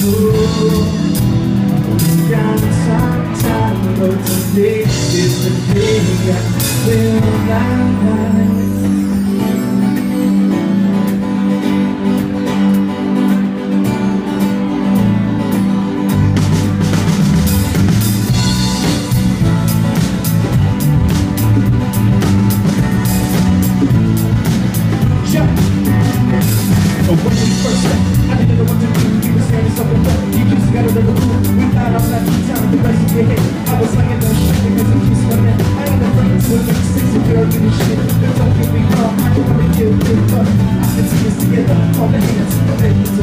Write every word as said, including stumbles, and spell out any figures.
Got some time, but today is the day I feel alive. When we first met, I didn't know what to do. You were scared of something, but you just got a little cool. We thought I was left in town, the rest of your head. I was laying down shit because I'm kissing my man. I ain't afraid to admit six and girl in this shit. But don't get me wrong, I don't wanna give a fuck. I can see us together, all the hands,